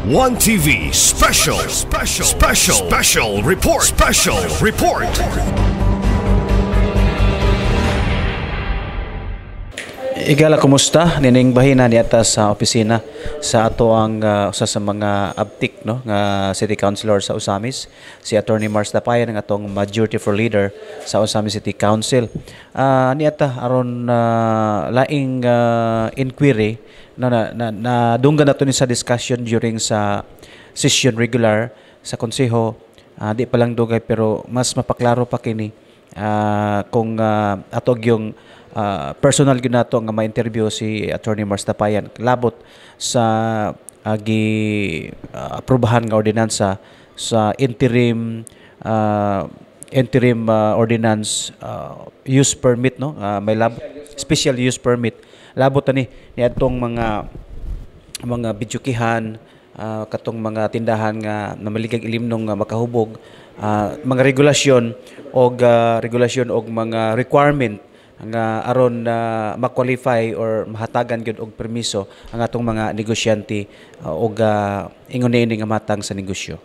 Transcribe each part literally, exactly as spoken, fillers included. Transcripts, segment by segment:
one T V special special special special report special report. Igala, kumusta? Nining bahina ni ata sa opisina sa ato ang uh, usa sa mga abtik no nga city councilor sa Osamis, si Attorney Mars Dapayan ang atong majority for leader sa Osamis City Council. Uh, ni ata aron uh, laing uh, inquiry no, na, na, na dunggan nato ni sa discussion during sa session regular sa konseho. Uh, di pa lang dugay pero mas mapaklaro pa kini uh, kung uh, atog yung Uh, personal gyud nato nga ma-interview si Attorney Mars Dapayan labot sa uh, gi uh, aprobahan nga ordinansa sa interim uh, interim uh, ordinance uh, use permit no uh, may lab special use permit labot ani ni atong mga mga bidyukihan uh, katong mga tindahan nga namaligag ilimnong nga makahubog uh, mga regulasyon og uh, regulasyon og mga requirement nga aron na uh, ma-qualify or mahatagan gyud og permiso ang atong mga negosyante uh, og uh, ingon ini nga matang sa negosyo.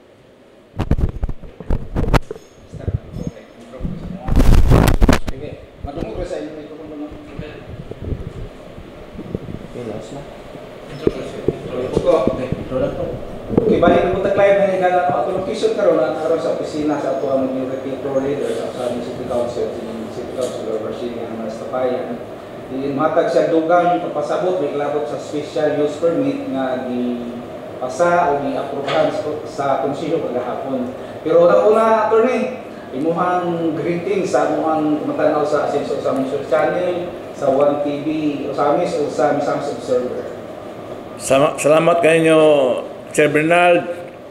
Okay, bali mo taglay na igala ko. Ako location karon na karon sa opisina sa ato ang majority leader sa Osamis City Council, City Councilor Marcinia Mars Dapayan. Di matag siya dugang papasabot miklabot sa special use permit nga di pasa o di aprobahan sa konseho kagahapon. Pero una una attorney, imuhang greeting sa amuhang matanaw sa Asenso Osamis Channel, sa one T V Osamis o sa Osamis Observer. Salamat kayo Sir Bernard,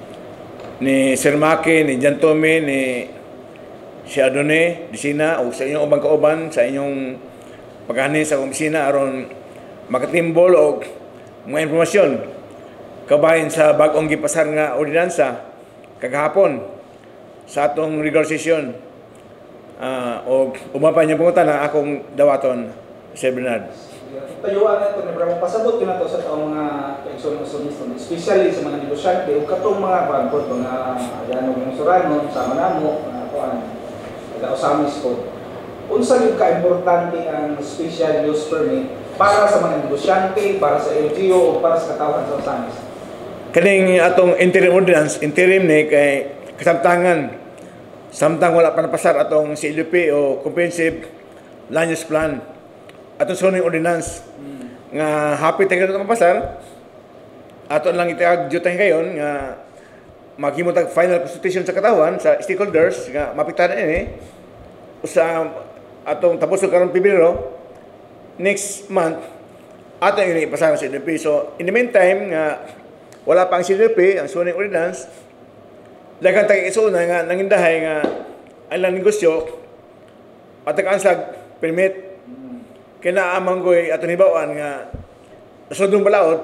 ni Sir Maki, ni Jan Tommy, ni si Adone, di Sina, o sa inyong ubang kauban, sa inyong paghanin sa komisina aron makatimbol o mga informasyon kabahin sa bagong gipasar nga ordinansa kagahapon sa atong regular session uh, o umapan niyang pungutan na akong dawaton, Sir Bernard. Tayuan na ito, nabrang pasabot ko na ito sa taong mga kaigsoon-sonis, especially sa mga negosyante o katong mga bangkot, mga ayanong yung surano, sama namo, mga kuan, mga Osamis ko. Unsa yung ka-importante ang special use permit para sa mga negosyante, para sa L G O o para sa katawan sa Osamis? Kaning atong interim ordinance, interim ni kay kasamtangan, samtang wala pa napasar atong C L U P o Comprehensive Land Use Plan. Atong sunod ordinance hmm. nga happy tayo ito mapasar ato lang itiag jutay ngayon nga maghimutag final consultation sa katawan sa stakeholders nga mapiktan ini sa atong tapos karon Pebrero next month ato ini ipasar sa C L U P. So in the meantime nga wala pa ang C L U P ang sunod ordinance daghang tag isuna nga nangindahay nga ang negosyo at ang permit kina amanggoy ato hibawan nga sudong balaod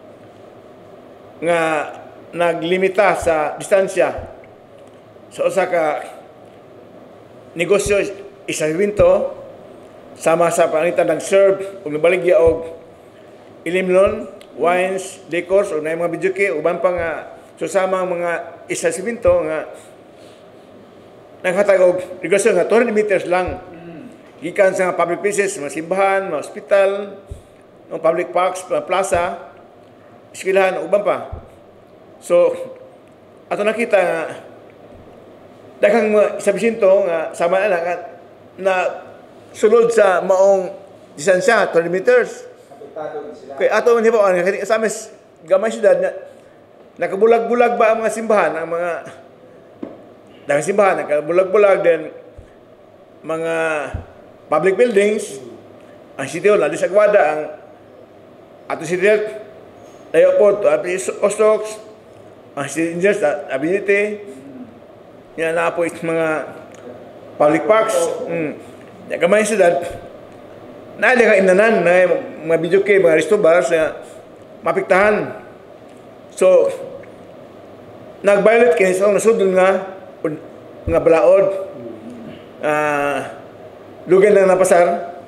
nga naglimita sa distansya sa usa ka negosyo establishmento sama sa panitan ng serve ug nabaligya og ilimnon, wines, liquors ug nay mga bidyuke uban pa nga susama mga establishmento nga naghatag og negosyo nga two hundred meters lang gikan sa public places, mga simbahan, mga hospital, mga public parks, mga plaza, eskwelahan, uban pa. So, ato nakita nga daghang mga establishmento nga sama na nga na sulod sa maong distansya two hundred meters. Kay ato man hibawan nga sa amis gamay syudad na nakabulag-bulag ba ang mga simbahan, ang mga daghang simbahan nakabulag-bulag din mga public buildings, ang City Hall, nandun sa Aguada, ang ato City Hall, Airport, Ostox, ang City Engineers, Ability, yan na po mga public parks. Mm. Gamay siyudad, naali ka inanan, na mga bidyuke, mga resto bars, na mapiktahan. So, nag-violate kayo sa nasudol nga, nga balaod. Ah, uh, lugan na napasar.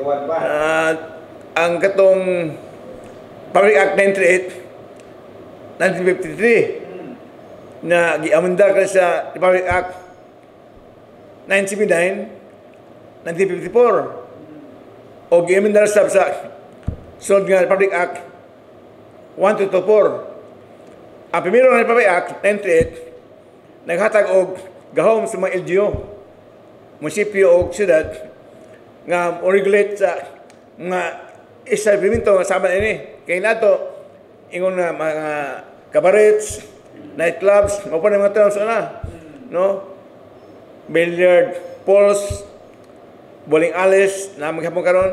Uh, ang katong Public Act nine thirty-eight nineteen fifty-three na giamendar ka sa Republic Act nine seventy-nine nineteen fifty-four o giamendar sab sa sunod nga Republic Act one two two four. Ang primero nga Republic Act ninety-eight naghatag og gahom sa mga L G U, munisipyo o syudad nga o-regulate sa mga establishmento nga sama ini. Kaya nato ingon nga mga cabarets, nightclubs, mo pa mga terms na, no? Billiard, pools, bowling alleys na maghapon karon.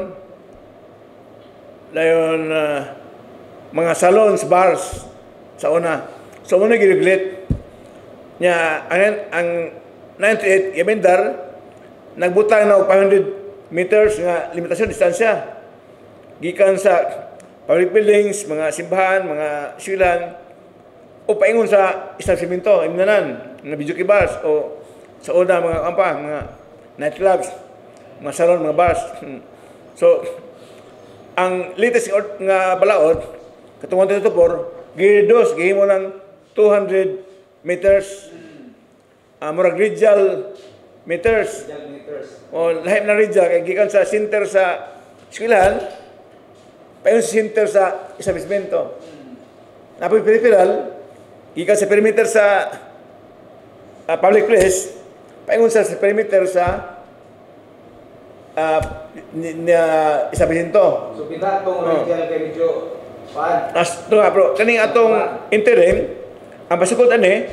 Dayon uh, mga salons, bars sa una. So muna gi-regulate nya ang, ang ninety-eight yamendar nagbutang na og five hundred meters nga limitasyon distansya gikan sa public buildings, mga simbahan, mga silang o paingon sa establishmento imnanan nga videoke bars o sa una mga ampa mga nightclubs, mga salon, mga bars. So ang latest nga balaod katong one two two four giredos gihimo ng two hundred meters, uh, murag regional meters. O lahi na regional kay gikan sa center sa eskwelahan payon sa center sa establishmento. Napoy peripheral gikan sa perimeter sa uh, public place payon sa perimeter sa uh, uh, establishmento. So pinatong Oh. regional kay medyo paan. As to nga bro, kaning atong interim ang pasukod ani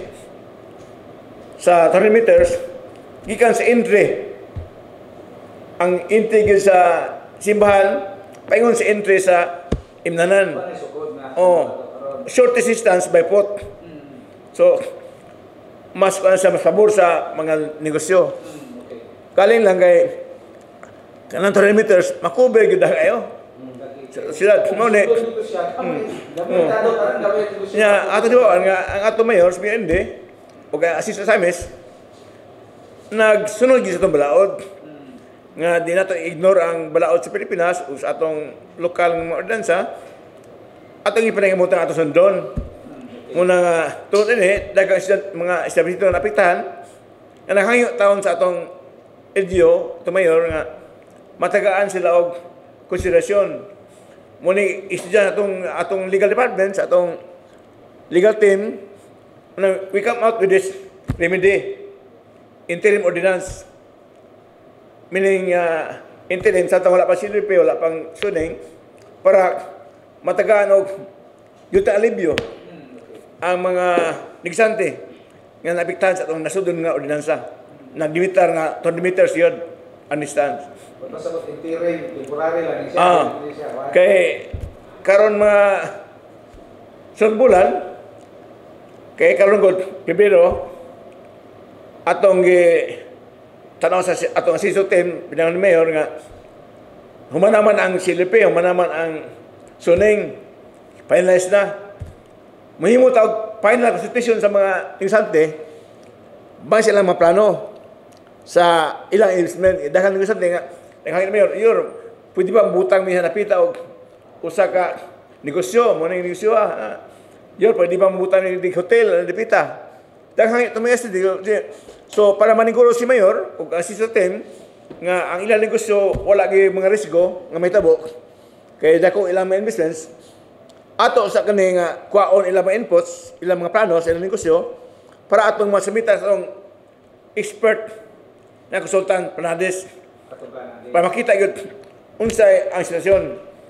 sa thirty meters gikan sa entry ang entry gyud sa simbahan paingon sa entry sa imnanan. Paano sukod na? Oh, shortest distance by foot. So mas kuan sa mas pabor sa mga negosyo. Okay. Kaling lang kay kanang thirty meters makuber gyud kayo. Sila mo ni Dito siya. Gamit ano parang gamit dito siya. nya ato di ba nga ang ato mayor sa B N D o kay assistant Samis nagsunod gyud sa atong balaod nga di nato ignore ang balaod sa Pilipinas o sa atong lokal nga mga ordinansa atong ipanangimutan ato sundon muna nga tungod ini daghang mga establishment na apektahan nga nahangyo taon sa atong L G U to mayor nga matagaan sila og konsiderasyon. Muni isudyan atong atong legal department sa atong legal team na we come out with this remedy interim ordinance, meaning uh, interim sa wala pa silip wala pang suning para matagaan og yuta alibyo ang mga negsante nga naapektahan sa atong nasudon nga ordinansa na limitar nga twenty meters yun ang distance. Pasabot interim, temporary lang siya. Ah, Hindi siya. kay karon mga sunod bulan kay karon gud Pebrero atong gi tanaw sa atong assistant team pinangan ni mayor nga humanaman ang C L P, humanaman ang suning finalize na. Mahimo tawag final consultation sa mga insante ba sila maplano sa ilang investment dahil ng insante nga ang mayor, yun, pwede ba butang may hanapita o usa ka negosyo, mo na yung negosyo ah. Yun, pwede ba butang ng hotel, hanapita. Dahil tumayas na so, para maniguro si mayor, o assistant team, nga ang ilang negosyo, wala yung mga risiko, nga may tabo, kaya dako ilang mga investments, ato sa kani nga, kuwaon ilang mga inputs, ilang mga plano sa ilang negosyo, para atong masumita sa atong expert na konsultan, panadis, para makita yun unsay ang sitwasyon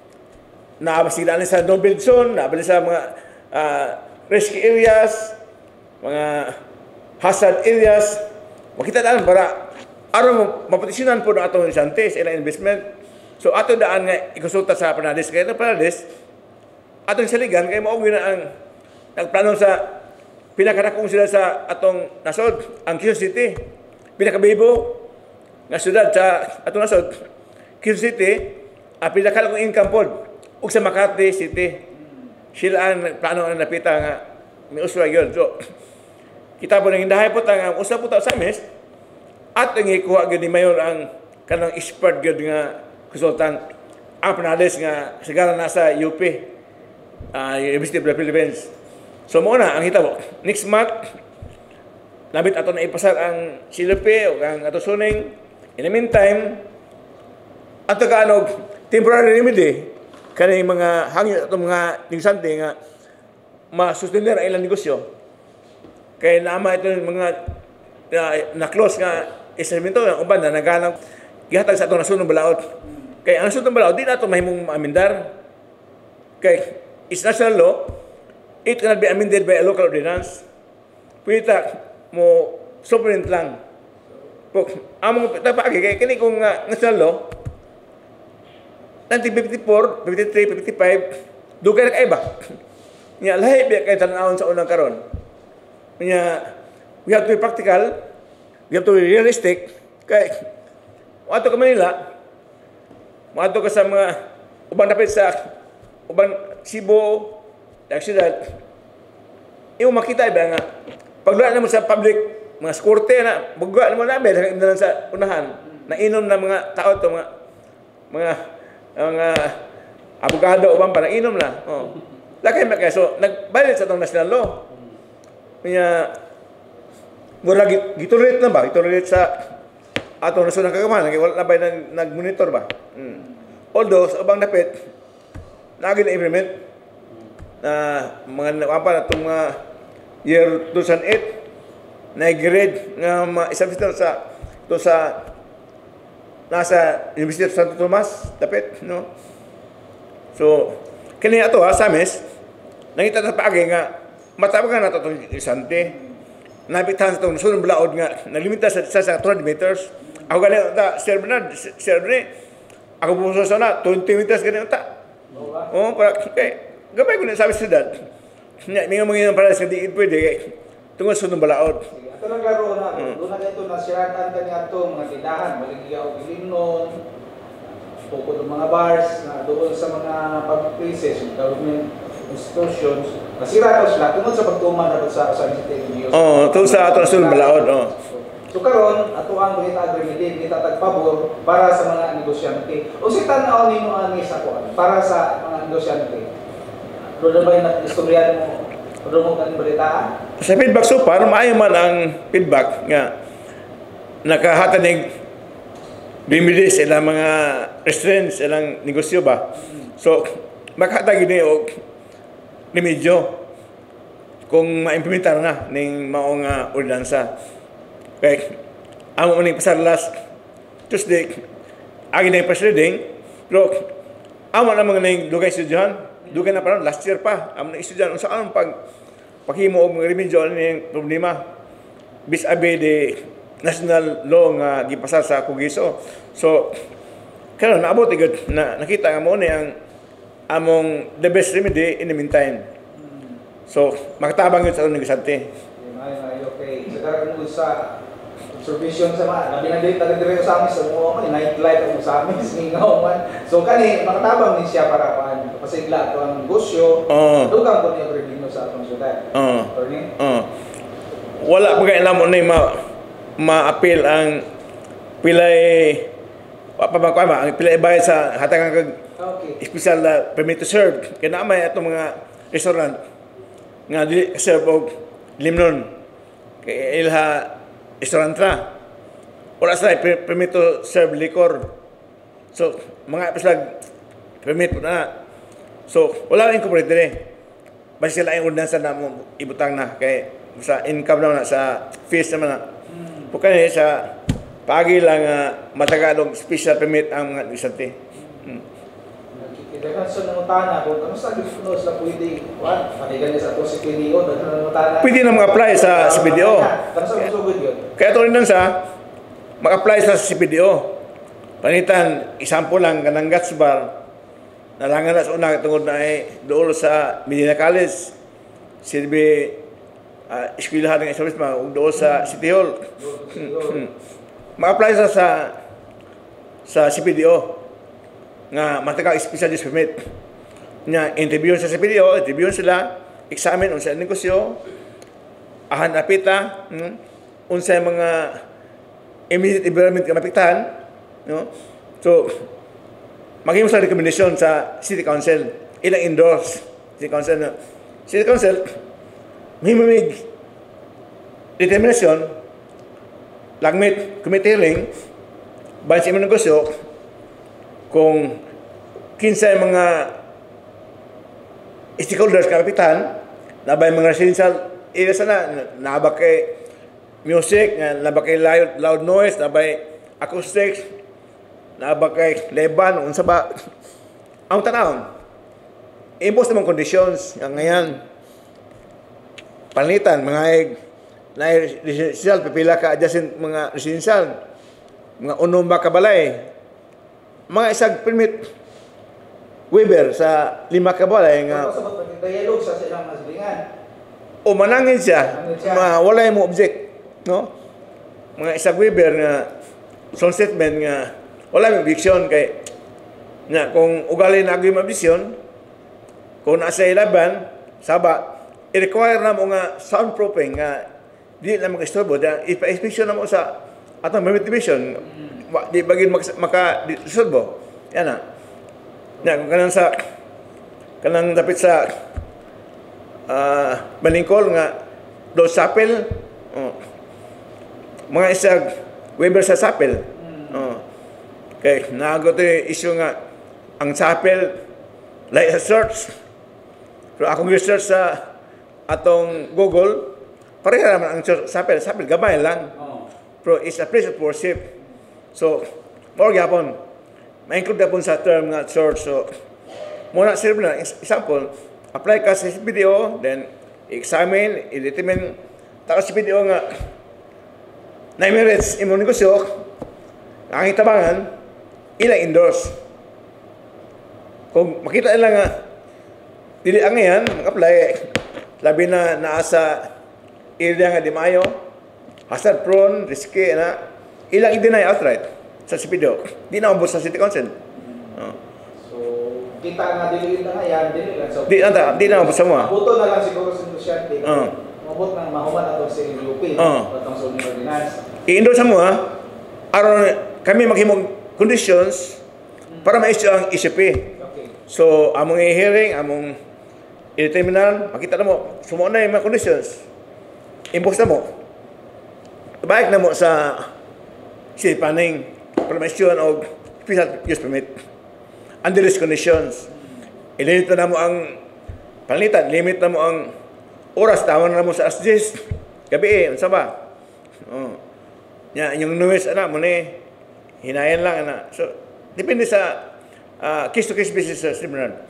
na sila sa no build zone, na sa mga uh, risky areas, mga hazard areas, makita daan para aron maproteksyonan po ng atong isante sa ilang investment. So ato daan nga ikonsulta sa Panadis, kaya ng Panadis atong saligan kay mao na ang nagplano sa pinakadakong sila sa atong nasod, ang Quezon City, pinakabibo nga syudad sa atong nasod, Quezon City, ang pinakadakong income pod ug sa Makati City. Sila ang plano ang napita nga may uswa yun. So, kita po nang hindahay po ang usap po sa mes at ang ikuha gud ni mayor ang kanang expert gud nga konsultant ang Panadis nga sigara nasa U P, uh, University of the Philippines. So mo na ang hitabo. Next month labit ato na ipasar ang C L P o ang ato suning. In the meantime, ato kaanog temporary remedy kanang mga hangin ato mga negosyante nga ma-sustainer ang ilang negosyo. Kaya naama ito yung mga uh, na-close nga establishmento ng uban na naghanap gihatag sa ato nasunong balaod. Kaya ang nasunong balaod, di na ito mahimong amendar. Kaya is national law, it cannot be amended by a local ordinance. Pwede mo supplement lang. Kung among tapagi, kaya kini kung uh, national law, nineteen fifty-four, fifty-three, fifty-five, dugay na kaiba. Nga lahi biya kay tanawon sa unang karon. Nga we have to be practical, we have to be realistic. Kay wato ka Manila, wato ka sa mga ubang dapit sa ubang Cebu, Accident. Imo makita ba nga pagluan mo sa public mga skorte na bugwa mo na ba na sa unahan na inom na mga tao to mga mga mga abogado ubang para inom na. Oh. Lakay makay so nagbayad sa tong national law. Kanya mura gitulit na ba? Gitulit sa atong nasunang kagamahan kay wala na ba nag nag-monitor ba? Hmm. Although sa ubang dapit nagin na implement na mga apa na itong uh, year two thousand eight na grade nga ma-establish sa to sa nasa University of Santo Tomas dapit no. So kini ato ha sa mes nangita sa paagi nga matabagan nato itong isante napitan sa itong nasunong balaod nga nalimita sa sa, sa two hundred meters ako ganyan ta Sir Bernard Sir Bernard ako puso sa na twenty meters ganyan ta oh para kay gabay ko na sabi sa siyudad nga may mga para sa di pwede kay tungod sa sunong balaod ato lang laro na doon na ito nasiratan kani ato mga tindahan maligya og limnon pukod ng mga bars na doon sa mga public places, government institutions, nasira daw sila tungkol sa pagtuman na sa sa city. Oo, to sa ato sa balaod, oh. So karon ato ang kita agremedi, kita tagpabor para sa mga negosyante. O si tan-aw nimo ani sa kuan para sa mga negosyante. Doon ba yung istorya mo? Doon mo kan balitaan? Sa feedback so far, maayo man ang feedback nga nakahatag remedies ilang mga restraints ilang negosyo ba. So makatag ni og remedyo kung ma-implementar na ning maong uh, ordinansa. Kay amo man pasar last Tuesday agi na press reading pero amo na mga ning dugay studyan dugay na parang last year pa amo na studyan unsa ang pag paghimo og mga remedyo ning problema bis abe de national law nga gipasar sa Kugiso. So karon naabot igod na nakita nga mo ni ang among the best remedy in the meantime. So makatabang yun sa atong negosyante. Ay ay okay. Sa karon mo sa observation sa mga labi na dito dire sa amin sa mo man night life ang sa amin singaw man. So kani makatabang ni siya para paan pasigla to ang negosyo. Uh, Dugang ko ni revenue sa atong syudad. Uh, Attorney? uh, wala pa kay alam mo ni ma ma-appeal ang pilay pa ba ko ang pilay bayad sa hatagan kag Okay. special uh, permit to serve kay na may atong mga restaurant nga di serve og limnon kay ilha restaurant wala sa permit to serve liquor so mga special permit na so wala ring incorporate dire basta sila ang ordinansa na mo ibutang na kay sa income na, na sa fees naman na po kaya sa pagi lang uh, matagalog special permit ang mga negosyante. Hmm. Kita sa nangutana kung ano sa gusto sa pwede what panigan sa to si P D O nangutana. Pwede na mag-apply sa C P D O. Ano sa gusto yun? Kaya to rin lang sa mag-apply sa C P D O. Panitan example lang kanang Gats Bar nalangan na sa una tungod na ay dool sa Medina College silbi uh, eskwelahan ng establishment ug dool sa City Hall. Ma-apply sa sa sa C P D O nga mataka special use permit. Nya interview sa C P D O, interview sila, examine unsa ang negosyo, ahan apita, hmm, unsa mga immediate environment nga mapiktahan, no? So maghimo sa recommendation sa City Council, ilang endorse City Council. No? City Council himimig determinasyon, lagmit committee hearing, bayan sa imong negosyo, kung kinsa mga stakeholders kapitan, nabay mga residential area sana, naba kay music, naba kay loud, loud noise, nabay acoustics, naba kay leban, unsa ba, ang tanawon, impose namang conditions, ang ngayon, palitan, mga egg, na residential, pipila ka adjacent mga residential, mga unong ba kabalay, mga isang permit waiver sa lima kabalay nga Sa dialogue sa silang maslingan. o manangin siya, ma wala mo object, no? Mga isang waiver nga son statement nga wala mo eviction kay nga kung ugali na agyo mabisyon, kung nasa ilaban, saba, i-require na mo nga soundproofing nga di na mag-istorbo, ipa-inspection na mo sa atong permit division, di bagin maka-istorbo. Yan na. Yan, kung kanang sa, kanang dapit sa uh, Balingkol nga, do sapel, oh, mga isang waiver sa sapel. Oh. Okay, naagot yung issue nga, ang sapel, like a search. So akong research sa atong Google, pareha naman ang sapel, sapel gamay lang. Oh. Pero it's a place of worship. So, more gyapon, ma-include yapon sa term nga church. So, muna serve na, example, apply ka sa B D O, then examine, i-determine, tapos sa B D O nga, nine minutes, imong negosyo, ang itabangan, ilang endorse. Kung makita nila nga, dili ang yan, mag-apply, labi na naasa area nga di mayo, hazard prone, risky na, ilang i-deny outright sa C P D O. Di na umabot sa City Council. Oh. So, kita nga dili na nga yan, dili lang. So, Di na, di na umabot sa mga. Mabuto na lang siguro sa negosyante. Oh. Mabot nang mahuman atong sa U P, Oh. atong zoning ordinance. I-endorse mo ha, aron kami maghimong conditions para ma-issue ang E C P. Okay. So, among i-hearing, among i-terminal, makita na mo, sumuon na yung mga conditions. Impose na mo. Baik na mo sa city planning, permission o special use permit. Under these conditions, ilimit na mo ang palitan, limit na mo ang oras, tama na mo sa asjis, gabi eh, unsa ba? Oh. Ya, yung noise, ana, mo ni, hinayan lang, ana. So, depende sa uh, case-to-case basis sa tribunal.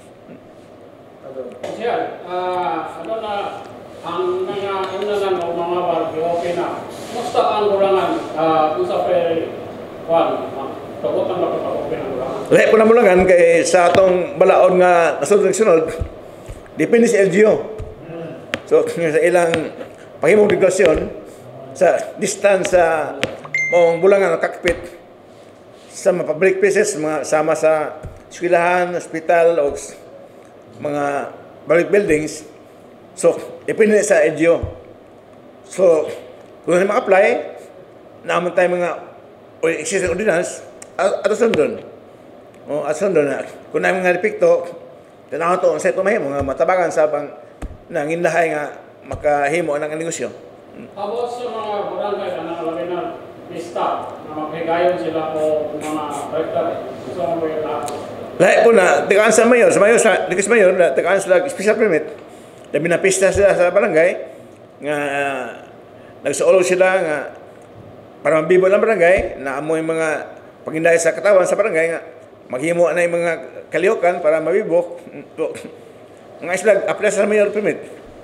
Siya, ah, ano na, ang mga inanan o mga barrio, okay na. Musta ang kulangan, ah, kung sa pe, kwan, tagot ang napapag-open ang kulangan. Lahat po na mulangan kay sa atong balaod nga nasunod-sunod, depende sa L G U. So, sa ilang pahimong regulasyon, sa distance sa mong bulangan o kakpit sa mga public places, mga sama sa eskwelahan, hospital, o mga public buildings. So, depende sa L G U. So, kung na ma-apply, naman tayo mga existing ordinance, at sundon. O, at sundon na. Kung na mga repikto, tanaw to, sa ito mahimo, mga matabagan sa pang nanginlahay nga makahimo ang negosyo. Tapos yung mga barangay na nakalagay na lista na maghigayon sila o mga director, gusto mo yung lahat. Lahat po na, tagaan sa mayor, sa mayor, sa Likas Mayor, tagaan sila special permit. Labi na pista sila sa barangay, nga uh, nagsuolo sila nga para mabibo ng barangay, na amo yung mga paghinday sa katawan sa barangay nga maghimo na yung mga kalihokan para mabibok. Nga isla, apply sa mayor permit.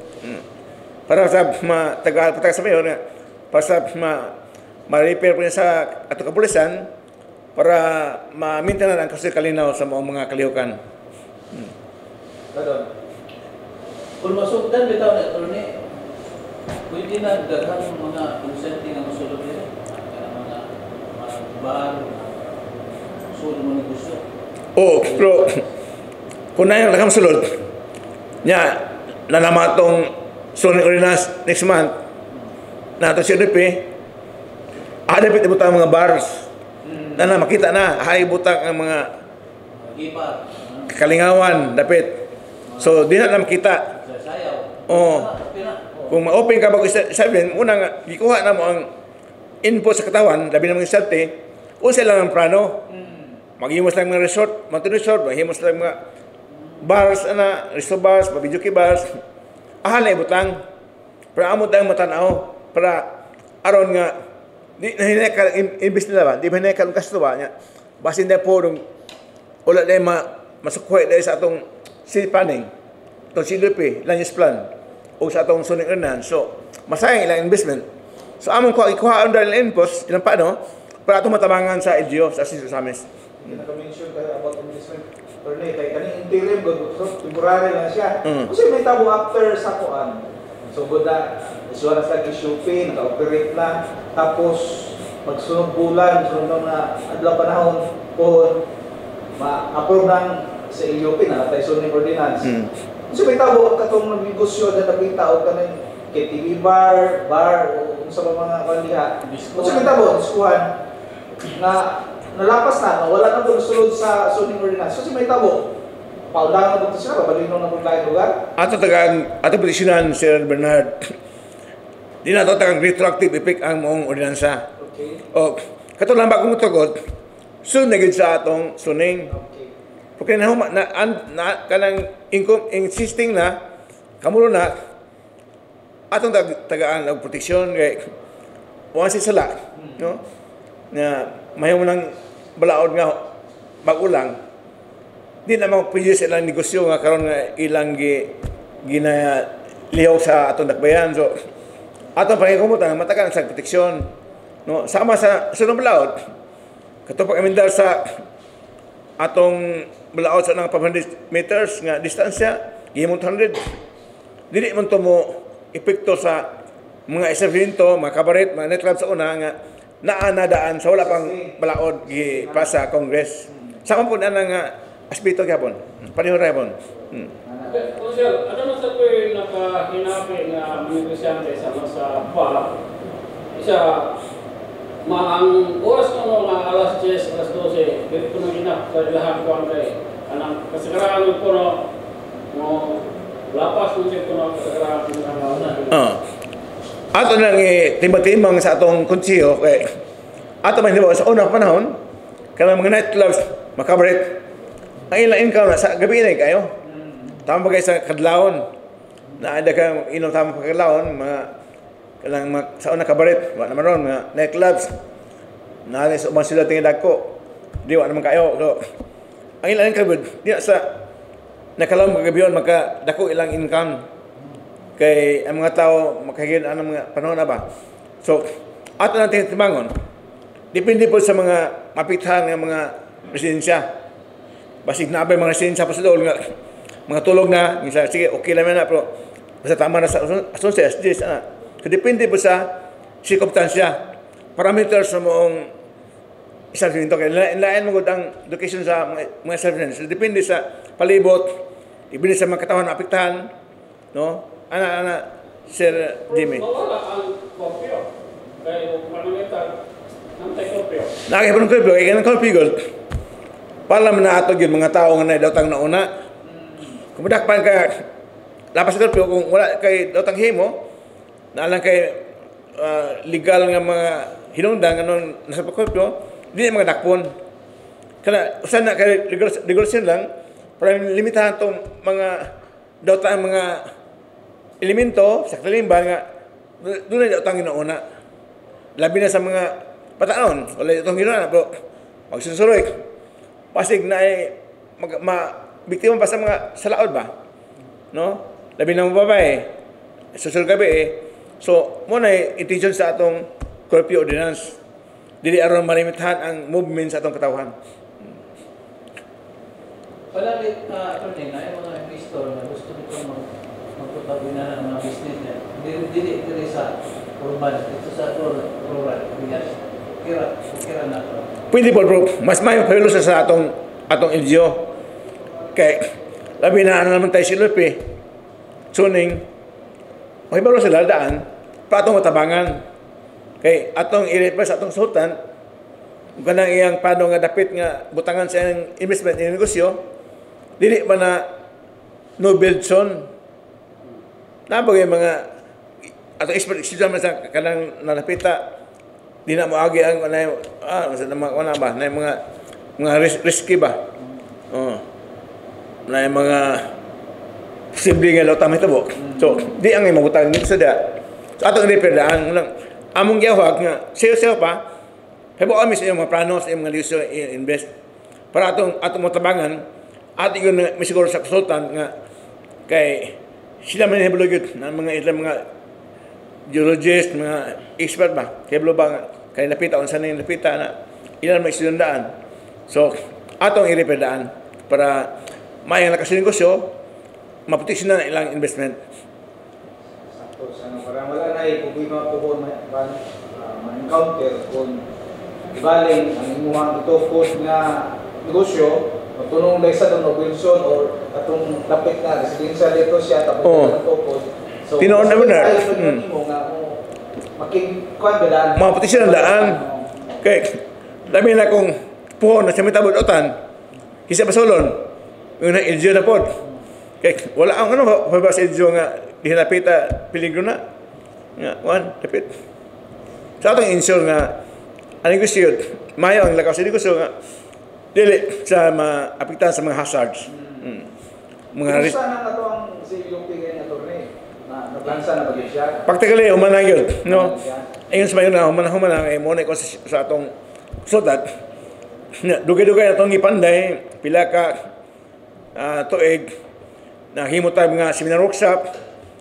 Para sa ma tagaan sa mayor nga, para sa ma ma-repair po niya sa ato kapulisan, para ma-maintain na lang kasi kalinaw sa mga kalihukan. Hmm. Gadon. Kung masugdan bitaw na ito ni, pwede na daghan ng mga konsente nga masulod nila. Kaya mga mga bar, sulod mo na gusto. Oo, pero kung na yung lakang sulod, niya, nalaman itong zoning ordinance next month, na ito si R P, adapit ibutang mga bars, na na makita na, hay butang ang mga Gibar, kalingawan, dapit. So, di na na makita. sayaw. Oo. Pina. Kung ma-open ka bago establishment, una nga, gikuha na mo ang input sa katawan, labi na mga isarte, kung sila lang ang plano. Maghimos lang mga resort, mountain resort, maghimos lang mga bars, ana, resto bars, mabidyuki bars. Ahal na ibutang. Para amot lang matanaw. Para aron nga, di na hinay invest nila ba? Di ba hinay ka ng kasto ba? Basin na po nung wala na ma, masukuhay dahil sa atong city planning, itong C D P, land use plan, o sa atong zoning ordinance. So, masayang ilang investment. So, amon ko, ikuhaan dahil inputs, ilang paano, para itong matabangan sa L G O, sa Siso Samis. Hindi naka-mention ka about investment. Pero na, kaya kaning interim, temporary lang siya. Mm. Kasi may tabo after sa kuan. So, good na, isuwa na sa issue pay, naka-operate na. Tapos, magsunod bulan, sunod na adlaw panahon, po, ma-approve ng sa L U P na, tayo zoning ordinance. Mm. Kasi may tabo, katong negosyo na nakita o kanang K T V bar, bar, o sa mga kandiha. Kasi may tabo, diskuhan, na nalapas na, wala na doon sulod sa zoning ordinance. Kasi may tabo, paulangan na doon sila, babalino na doon lain lugar. Ato tagang, ato petisyonan, Sir Bernard, di na ito tagang retroactive effect ang mong ordinansa. Okay. O, katulad ba kung tugot, sunagid sa atong suning. Okay. Porque na, na, na, na kanang income, insisting na, kamulo na, atong tag, tagaan ng proteksyon, kay, wala si sala, no? Na, mayaw mo ng balaod nga, mag-ulang, di naman pwede sa ilang negosyo nga karon nga ilang gi, ginalihaw sa atong dakbayan. So, atong pangikumutan, matagal sa proteksyon. No? Sama sa sunong balaod, katupag amindar sa atong balaod sa nang five hundred meters nga distansya, gihimong two hundred. Dili man to mo epekto sa mga establishmento, mga kabaret, mga nightclub sa una nga naanadaan sa wala pang balaod gi pa sa Congress. Sa man po na nga aspito gyapon. Pareho ra gyapon. Hmm. Kusel, ano man sa ko'y nakahinapi nga mga negosyante sa sa bar, isa, maang oras ko nga alas diyes, alas dose, dito ko nang inap sa ilahan ko ang kay, anang kasagarangan ko no, mo lapas mo siya ko no, kasagarangan ko na Ah. Ato nang timba-timbang sa atong konsiyo kay ato man diba sa unang panahon kanang mga nightclubs, makabaret, ang ilang income na sa gabi na kayo. Tama ba kayo sa kadlawon? Na ada ka inom tama pa kadlawon, mga kanang mga, sa unang kabaret, wala naman ron, mga nightclubs. Naalis sa umang sila tingin dako. Di wala naman kayo. So, ang ilang income, di na sa nakalawang mga gabi yun, makadako ilang income. Kay ang mga tao makahigit ang mga panahon na ba. So, ato nang tinitimbangon, depende po sa mga mapithan ng mga residensya. Basig na ba mga residensya pa sa doon nga, mga tulog na, minsan, sige, okay lang na, pero basta tama na sa asun sa S D S. Ah. So, depende po sa circumstansya. Parameters sa moong establishment. Kaya lain mo ang location sa mga, mga establishment. So, depende sa palibot, depende sa mga katawan na apektahan, no? Ana, ana, Sir Jimmy. Mawala ang kopyo. Kaya kung panangitan, antay-kopyo. Nakakipon ng kopyo, kaya ng kopyo gold. Para naman na atog yun, mga tao nga na dautang nauna. Kung madakpan ka, lapas ng kopyo, kung wala kay dautang himo, naalang kay uh, legal nga mga hinungdang, anong nasa kopyo, hindi na mga dakpon. Kaya, usan na kay regulasyon lang, para limitahan itong mga dautang mga elemento sa kalimban nga doon na itong ginauna. Labi na sa mga pataon, wala itong ginauna, pero magsusuroy. Pasig na ay mag, ma, biktima pa sa mga salaod ba? No? Labi na mga babae, susunod gabi eh. So, muna ay intention sa atong curfew ordinance. Dili aron malimitahan ang movement sa atong katawan. Palagi, uh, attorney, na yung mga investor na gusto nito mag magpapagina ng mga business niya. Dili, dili, dili sa urban, ito sa rural, bigas. Kira, kira na ito. Pwede po, bro. Mas may pahilo sa sa atong atong L G O. Kay, labi na ano naman tayo si Lupe. Suning, okay ba sila daan, pa atong matabangan. Kay, atong i-refer sa atong sultan, kung kanang iyang paano nga dapit nga butangan sa iyang investment in negosyo, dili ba na no build zone? Nabagay mga ato expert sila man sa kanang nalapita di na moagi ang na ah sa mga ba na mga mga risky ba. Oh. Na mga posible nga lotang hitabo. So, di ang imabutang dito sa da. So, atong reperdaan among gihawag nga sayo-sayo pa hebo kami sa iyong mga plano sa iyong mga lisyo invest para atong atong matabangan at yun may siguro sa consultant nga kay sila man hiblo gyud na mga ilang mga geologist mga expert ba kay ba nga kay napita unsa na napita na ilan may sinundaan. So, atong ireperdaan para may lakas ng negosyo maputik na ilang investment. Sakto sana para wala na problema po kung ma-encounter kung ibaling ang imuhang itukod nga negosyo matunong lang sa doon Wilson or atong lapit na residensya dito siya tapos oh. itukod. So, tinoon na benar. Hmm. Making-kuan ba daan? Maputik siya ng daan. Kay dami na kung puhon na siya may tabot-otan kisa basolon yung na-ilgyo na pod. Kaya wala ang ano, mababa sa idyo nga dihinapita peligro na. Nga, one, lapit. Sa atong insure nga, ang negosyo, mayo ang lakaw sa negosyo nga, dili sa maapektahan sa mga hazards. Mm. Mga Kung risk. saan ang ito ang si yung tingin na torneo? Na naglansa na ba siya? Practically, humanang yun. No? Ayun sa mayon na, humanang-humanang, eh, muna ko sa, sa atong sulat. Dugay-dugay na itong ipanday, pila ka uh, tuig, nahimo tayo mga seminar workshop,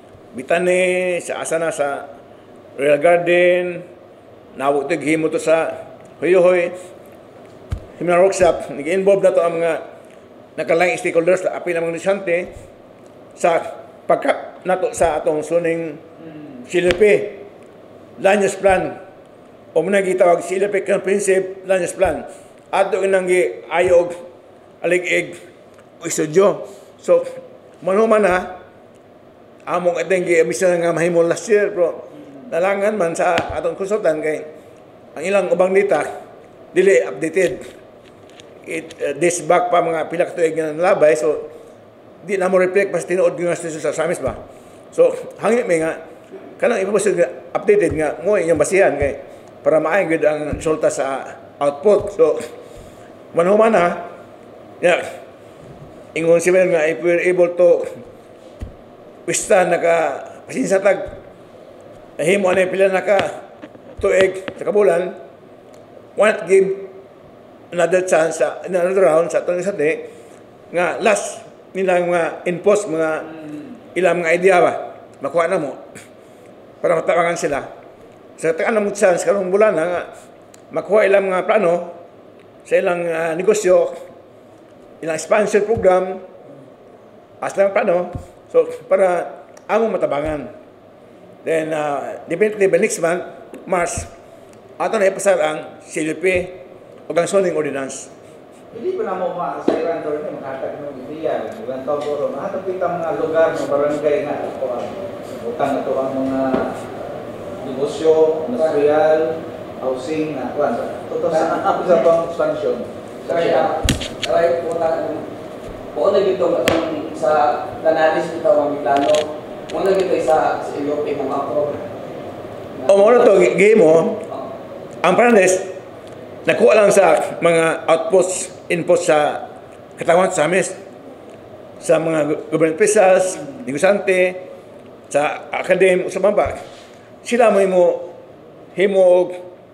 bitani, sa asa na sa Royal Garden, nawag ito, himo to sa Hoyohoy, seminar workshop, nag-involve na to ang mga nakalang stakeholders, api ng mga negosyante, sa pagka nato sa atong suning C L P, land use plan, o muna gitawag C L P Comprehensive Land Use Plan, ato inanggi ayog, alig-ig, o istudyo. So, manuman na, among ateng gi-amisa nga mahimol last year, pero nalangan man sa atong consultant kay ang ilang ubang data, dili updated. It, uh, this back pa mga pila ka tuig nga nalabay, so, di na mo reflect mas tinuod nga sa Samis ba. So, hangin may nga, kanang ipapasod nga updated nga, mo yung basihan kay para maayong gud ang resulta sa output. So, manuman na, yeah, ingon siya nga, if we're able to withstand naka pasinsatag himo anay pila naka tuig sa kabulan, why not give another chance sa another round sa atong isate nga last nilang mga inputs mga ilang mga idea ba makuha na mo para matabangan sila sa tagaan na mo chance karong bulan nga makuha ilang mga plano sa ilang uh, negosyo, ilang expansion program, hasta ng plano, so para among matabangan. Then, uh, definitely by next month, March, ato na ipasal ang C L P o ang zoning ordinance. Hindi pa na mo makasairan doon yung makahatag ng ideya. Ilang taon po rin. Mahatag kita mga lugar, mga barangay nga. Ito ang utang ito ang mga negosyo, industrial, housing, na kwan. Ito sa isa pang expansion. Kaya, kaya po na po na dito sa analysis nito ang plano. Mo na dito sa sa I O P ng macro. O mo na to game mo. Ang Parandes nakuha lang sa mga outputs, inputs sa katawan sa Samis, sa mga government officials, negosyante, sa academy, sa mga sila mo himo himo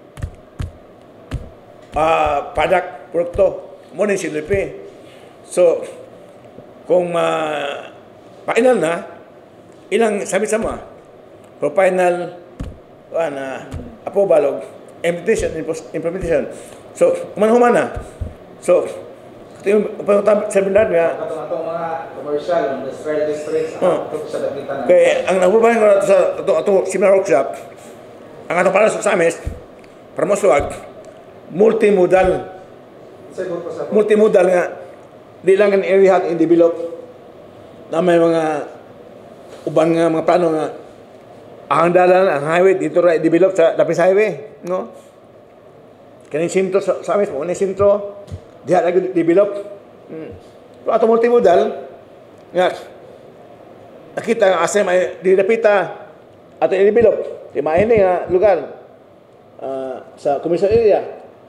uh, product, produkto, mo na yung C L P. So, kung uh, final na, ilang sabi sa mga, for final uh, na approval of implementation, implementation. So, kumanuhuman na. So, ito yung seminar nga. Itong mga commercial, industrial districts, Oh. ito sa dakitan na. Kaya, ang napubahan ko na sa itong seminar workshop, ang atong para sa Samis, para masuwag, multimodal. Siguro pa sa Multimodal nga, di lang ang area in develop na may mga uban nga mga plano nga ang dalan, ang highway dito ra i-develop sa Lapis Highway, no? Kaning sentro sa Samis mo, ni sentro diha lagi develop. Mm. So ato multimodal nga nakita ang asa may dinapita ato i-develop kay maayong nga lugar uh, sa commercial area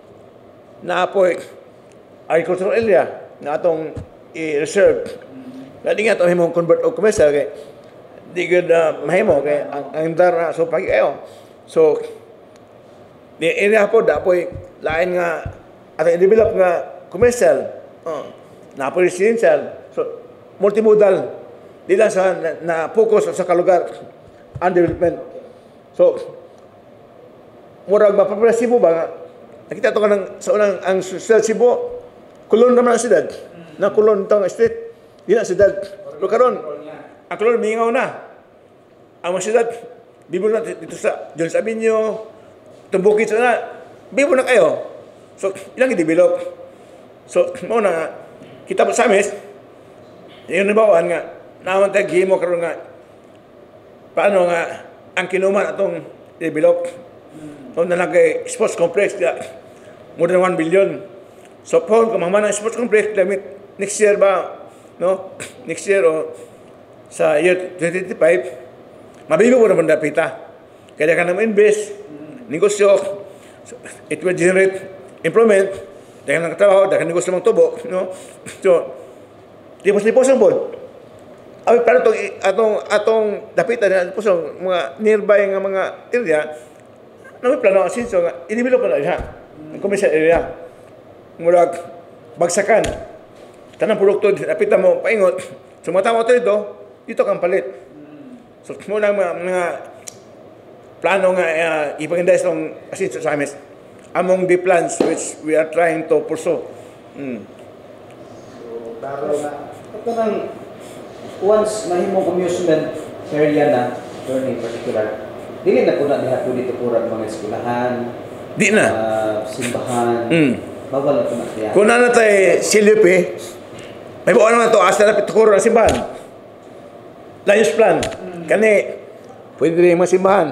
na apoy agricultural area na atong i-reserve. Dali nga ito himong convert o commercial kay di good uh, mahimo kay ang, ang dar na so pagi kayo. So di area po dapoy lain nga atong i-develop nga commercial. Uh, na po residential. So multimodal. Di lang sa na, na focus sa kalugar ang development. So murag mapapresibo ba nga nakita to ka ng sa unang ang Sudad Cebu, kulon naman ang siyudad. Na kulon itong street. Di na siyudad. Pero karon, ang kulon mingaw na. Ang mga siyudad, bibo na dito sa Jones Avenue, Tumbukit na, bibo na kayo. So, ilang i-develop. So, mo na, kita po sa amis, yung nabawaan nga, naman tayo gimo karon nga, paano nga, ang kinuman atong develop. So, nalagay sports complex, more than one billion. So, po, kung mamana ang sports complex, damit, next year ba, no? Next year o sa year twenty twenty-five, mabigo po naman dapita. Kaya ka naman invest, negosyo, so, it will generate employment, dahil ng trabaho, dahil negosyo mong tubo, no? So, di po siliposan po. Ay, pero itong, atong, atong dapita, po sa mga nearby nga mga area, na may plano ang sinso nga, i-develop na siya, ang commercial area. Murag, bagsakan. Tanang produkto, napita mo, paingot. So, mga tao ito, dito kang palit. So, muna mga, mga plano nga uh, ipag-indays ng asinso sa amis among the plans which we are trying to pursue. Mm. So, klaro na. Ito nang, once mahimong amusement area na, doon in particular, dili na po na diha po dito kurang mga eskwelahan, di na. Uh, simbahan, Mm. bawal na po na diha. Kung na tayo silipi, may buwan naman ito, asa na pitukuro ng simbahan. Lions plan. Mm. Kani, pwede rin yung mga simbahan.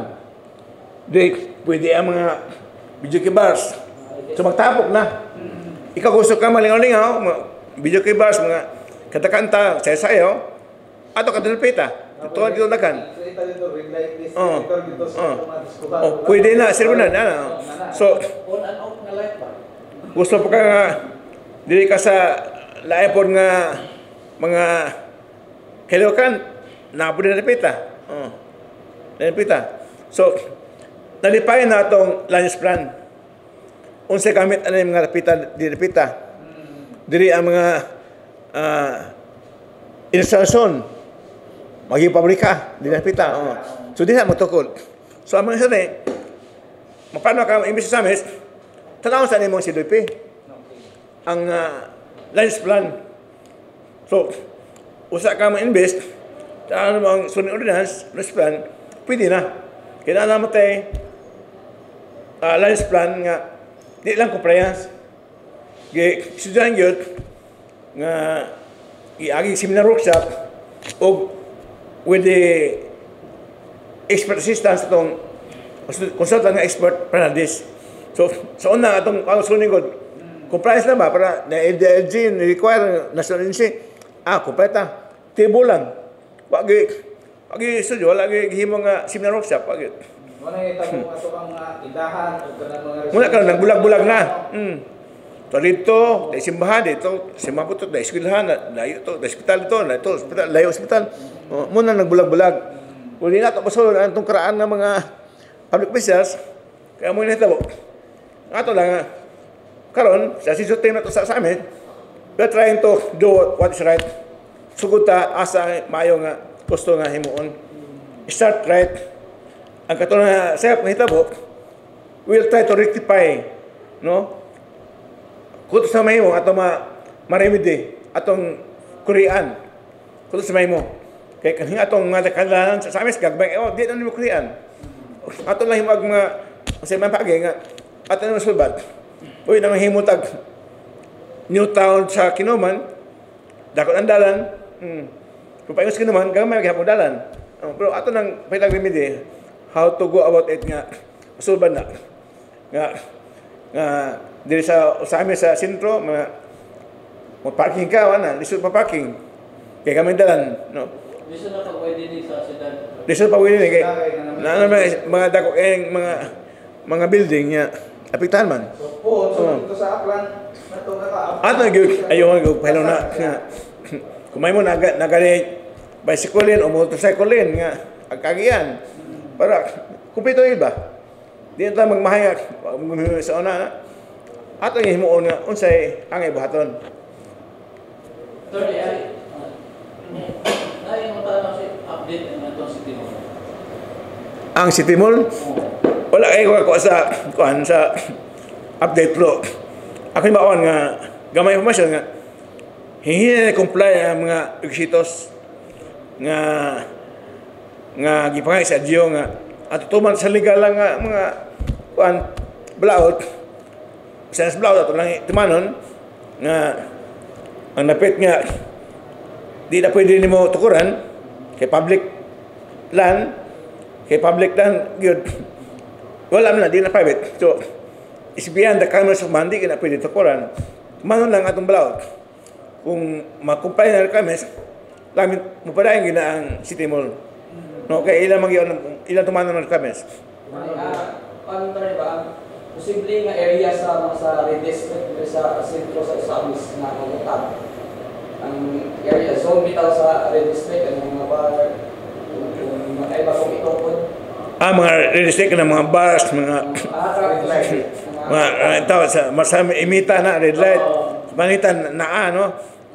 Di, pwede ang mga video key bars. So magtapok na. Mm. Ikaw gusto ka malingaw-lingaw, video key bars, mga kanta-kanta, sayo-sayo, ato ka dinapita. Ito ang dito na kan. Oh, oh. Oh, pwede na, sir na, na. So, On and off na light ba? gusto pa ka nga, dili ka sa laipon nga mga kilokan, napo din napita. Oh, napita. So, nalipayan na itong Lions plan. Unsa gamit ano yung mga napita, di napita. Diri ang mga uh, instalasyon, maging pabrika, di napita. Oh. So, di na matukol. So, ang mga sana eh, mapano ka imbis sa amis, tanawin sa mong si D P. Ang uh, Lions plan. So, usa ka ma-invest, ano mo ang sunod ordinance, Lions plan, pwede na. Kaya naman tayo, uh, Lions plan nga, di lang compliance. Kaya, estudyang yun, nga, i-aging seminar workshop, o with the expert assistance itong consultant nga expert para this. So, sa una, itong ang suning ko, compliance na ba? Para na L D L G, require national agency. Ah, kumpleta. Tibo lang. Wagi, wagi studio, wala gihimo nga seminar workshop. Wagi. Wala yung itang ato ang uh, tindahan o kanang mga Muna ka lang, nagbulag-bulag na. Hmm. So dito, dahil simbahan, dito, simbahan po ito, dahil eskwelahan, layo ito, dahil hospital ito, layo ito, hospital, layo hospital. Oh, muna nagbulag-bulag. Kung hindi na ito pasulod, ang itong karaan ng mga public officials, kaya muna ito, ato lang, karon sa sisutin na ito sa, sa amin, we're trying to do what is right. Sugod ta, asa, maayo nga, gusto nga himuon. Start right. Ang katulad na sa mahitabo, we'll try to rectify, no? Kung sa may mo, atong ma-remedy, atong kurian. Kung sa may mo. Kaya kanina atong mga kalalan sa amin, gagbay, oh, di na mo kurian. Atong lang himag mga, sa mga pagi nga, atong naman sulbat. Uy, naman himutag, New Town sa Kinuman, dakot ang dalan, hmm. Kung paingos ka naman, gamay maghapong dalan. Oh, pero ato nang pailang remedy, how to go about it nga, sulban na. Nga, nga, diri sa sa amin sa sentro, mga, mga parking ka, wala, lisod pa parking. Kaya kami dalan, no? Di sa napag-pwede din sa syudad. Di sa pag-pwede din kay na mga mga dako eh mga mga building niya apektahan man. So, po, so dito sa Aklan, nato naka At nag ayo nga pahilo na nga. Kumay mo naga nagani bicycle o motorcycle nga agkagian. Para kumpleto ba? Di ta magmahayag sa una na. Ato yung himuon nga unsay angay buhaton. Third, ay, ay, yung tanong si update ng itong City Mall. Ang City Mall? Wala kayo ko sa kuan sa update pro. Ako yung makuan nga gamay information nga hindi na comply ang mga requisitos nga nga gipangay sa G O nga at tuman sa legal lang nga mga kuan blaut sa blaut ato lang timanon nga ang napit nga di na pwede nimo tukuran kay public land kay public land good wala man na di na private so is beyond the commerce of man di na pwede tukuran manon lang atong blaut kung ma-comply na kami lamit mo pa rin gina ang City Mall no kay ilang magyon ilang tumanon na kami Paano tayo ba? Posible nga area sa mga sa red district sa sentro sa Isamis na namutan. Ang area zone bitaw sa red district ang mga bar kung mga iba kung ito po. Ah, mga red district na mga bars, mga Ah, traffic light. mga uh, tawag sa masama imita na red light. Manitan na ano.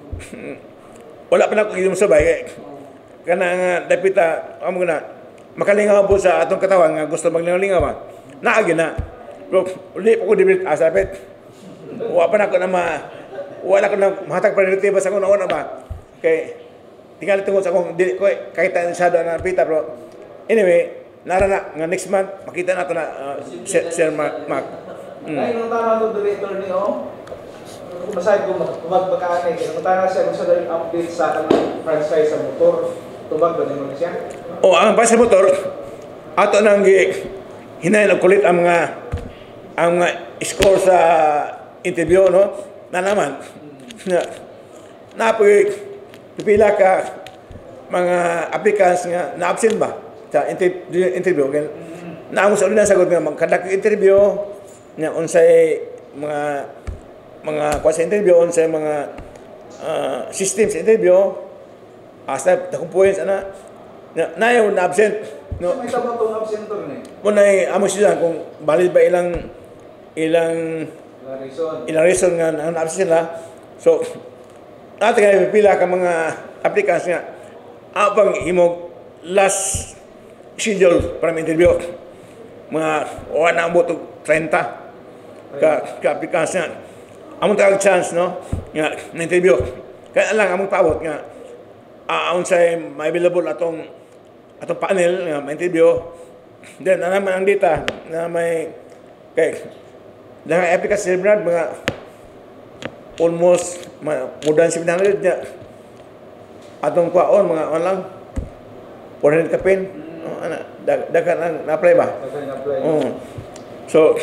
Wala pa na ko gidum sabay. Kana nga dapita amo na makalingaw po sa atong katawan nga gusto maglingaw-lingaw. Naagi na. Pero uli po ko dibit asapit. Wa pa na ko na ma wala ko na mahatag priority sa kuno una ba. Kay tingali tungod sa akong dili ko kahit masyado na pita pero anyway, nara na nga next month makita nato na uh, Sir Mark. Mark. Mm. Kaya nung tama ito director ni O, kung masahe ko magpagkaanay, kaya nung tama siya kung sa daling update sa kanang franchise sa motor, tubag ba din mo siya? O, ang pa sa motor, ato nang hinayin og kulit ang mga ang mga score sa interview, no? Na naman, na, na po pipila ka mga applicants nga na-absent ba sa inter interview. Kaya naamos ulit na sagot nga, magkadak interview, nga unsay mga mga kwa sa interview, unsay mga uh, system sa interview, hasta takumpuhin sana, na nayaw na absent. No? May tama itong absentor ni? Muna amo siya kung valid ba ilang ilang La reason. ilang reason nga na-absent sila. So, natin nga pipila ka mga applicants nga abang himog last schedule para interview. Mga wala na mo thirty ka ka applicants nga. Among tawag chance no nga na interview. Kaya lang among pawot nga aon sa may available atong atong panel nga ma-interview. Then na naman ang data na may kay dahil applicants sa Brad, mga almost more than seven hundred niya. Atong kwaon, mga ano lang, four hundred kapin. Mm. Oh, ano, dagan ang na-apply ba? Dagan na-apply. Oh. So,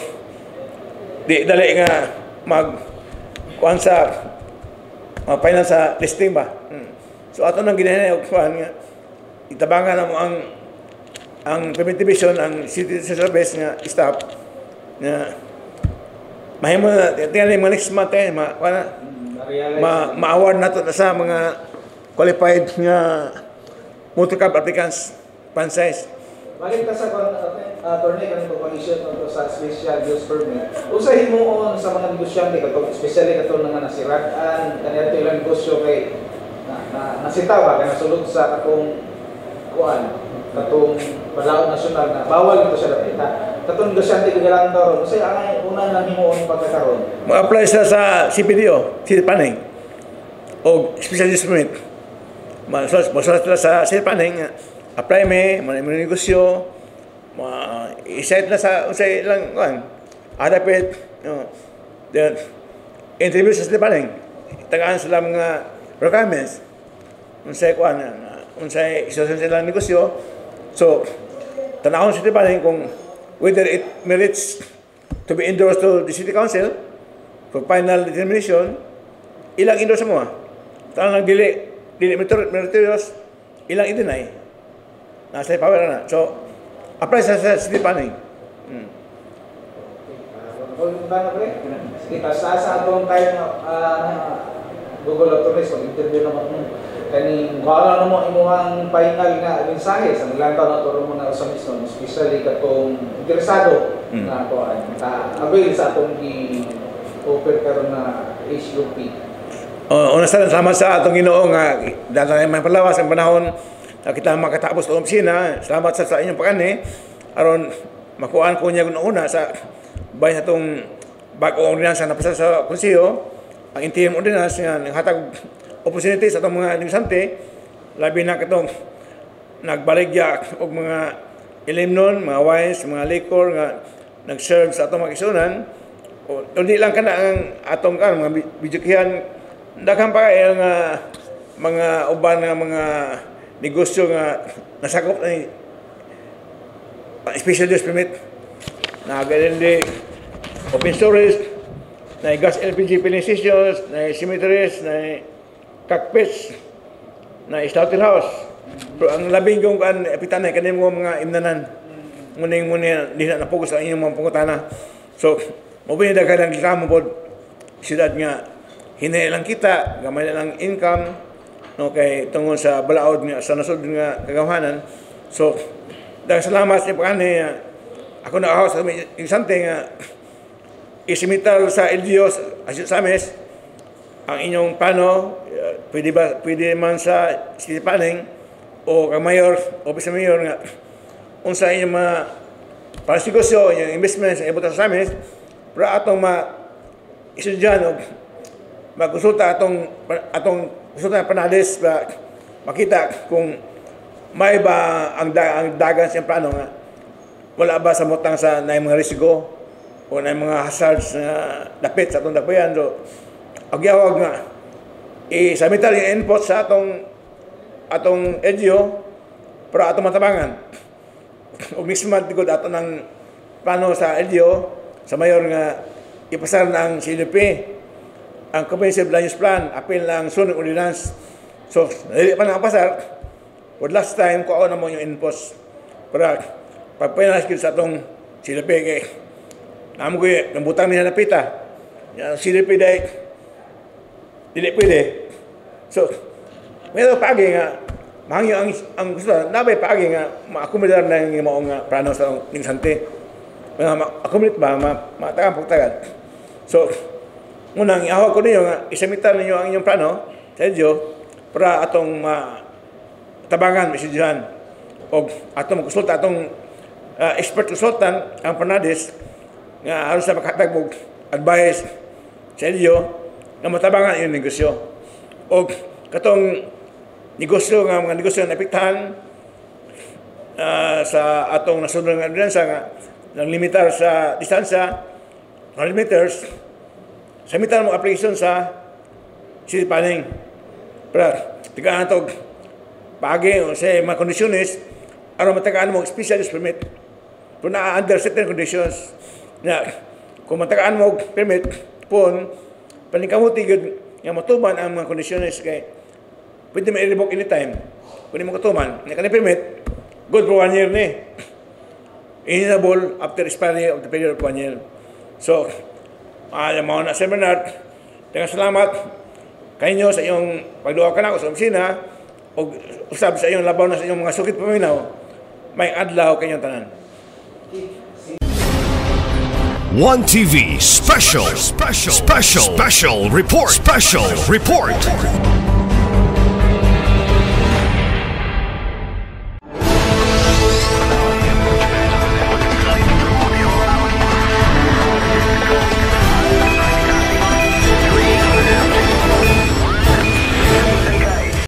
di dali nga mag kuan sa uh, final sa listing ba? Hmm. So, ato nang ginahinay, kuan nga, itabangan na mo ang ang payment division, ang city service nga staff nga mahimo na tingnan mo next month eh ma wala ma ma-award nato na sa mga qualified nga motor cab applicants franchise. Balik ka sa attorney kanito pag-issue to sa special use permit. Usahin mo on sa mga negosyante katong especially katong nga nasiraan kaniya ilang negosyo kay na, na nasitaw ba kay nasulod sa katong kuan katong Palaon National na bawal ito siya dapita. Katong negosyante ko galang daw ron. Kasi ang una lang himuon pagkakaroon. Mag-apply sila sa C P D O, City Planning. O special use permit. Masulat sila sa City Planning. Apply may, mga negosyo. I-set na sa, usay lang, kuhan. Adapit. Then, interview sa City Planning. Tagaan sila mga requirements. Unsay, kuhan, unsay isosan sila negosyo. So, tanahon sa City Planning kung whether it merits to be endorsed to the City Council for final determination, ilang endorse mo ah. Tanang dili, dili meritorious, ilang i-deny. Nasa power na. So, apply sa, sa city planning. Hmm. Kung ba na pre? Sige, sa sa atong time uh, Google Authorities, mag-interview naman mo. Kani, wala na mo imuhang final nga mensahe sa nilantaw na turo mo na sa mismo, especially katong interesado mm. na ito ay avail sa atong i-offer karon na H U P. Uh, una sa salamat sa atong Ginoo nga dahil may palawas ang panahon na kita makatapos sa opisina. Salamat sa, sa inyong pagani aron makuhaan ko niya una sa bayan atong bago ordinansa na pasa sa konseyo ang interim ordinance nga naghatag opportunity sa itong mga negosyante, labi na katong nagbaligya og mga ilimnon, mga wines, mga liquor nga nag-serve sa atong mga kisunan. O hindi lang kana ang atong kan mga bijukihan, daghang pa kay nga mga uban nga mga negosyo nga nasakop ni special use permit na galing open storage, na gas L P G filling stations, na cemeteries, na cockpits, na slaughterhouse. Pero ang labing kong kan apitan ay kanin mo mga imnanan. Muning muna di na napokus ang inyong mga pungutana. So, mabini daghan ang reklamo pod siyudad nga hinay lang kita, gamay na lang income no kay tungod sa balaod nga sa nasod nga kagawanan. So, daghang salamat sa pagani. Ako na ako sa insante nga isimital sa L G O sa Ames ang inyong plano, uh, pwede ba pwede man sa city planning o kang mayor, office ng mayor nga unsa inyong mga para sa negosyo, yung investments ang ibutan sa Ames, para atong ma isudyan o magkonsulta atong atong konsulta panadis para makita kung may ba ang, da, ang dagan sa plano nga wala ba sa mutang sa na mga risiko o na mga hazards na dapit sa atong dapayan. So, agyawag nga i-submital yung input sa atong atong L G O para atong matabangan. O mismo tigod ato ng plano sa L G O sa mayor nga ipasar na ang C L P ang Comprehensive Land Use Plan, apil na ang sunod ordinance. So, hindi pa nakapasar. For last time, kuha na mo yung inputs para pagpinalas sa atong C L P kay naman ko yung nambutang nila na pita. Yung C L P dahil hindi pwede. So, may ito paagi nga, mahangyo ang, ang gusto na, nabay paagi nga, ma-accommodate na yung mga plano sa negosyante. Mga ma-accommodate ba, matagang pagtagal. So, munang ihawag ko ninyo nga, isamitan ninyo ang inyong plano sa L G O para atong uh, tabangan, mesidyohan. O atong konsulta, atong uh, expert consultant, ang Panadis, nga halos na makatagbog advice sa L G O nga matabangan yung negosyo. O katong negosyo nga mga negosyo na napiktahan uh, sa atong nasunod ng ordinansa nga nang limitar sa distansya, one hundred meters, samitan mo application sa city planning. Para tigaan ito pagi o sa mga kondisyones aron matagaan mo special use permit. Pero na under certain conditions na kung matagaan mo permit pon paningkamuti gud nga matuman ang mga kondisyones kay pwede may revoke anytime. Pwede mo katuman nga kanang permit good for one year ni. Ineligible after expiry of the period of one year. So, alam mo na Sir Bernard, dengan salamat kayo sa iyong pagduwa ka na sa opisina o usab sa iyong labaw na sa iyong mga sukit paminaw. May adlaw kayong tanan. one T V special, special, special, special report, special report.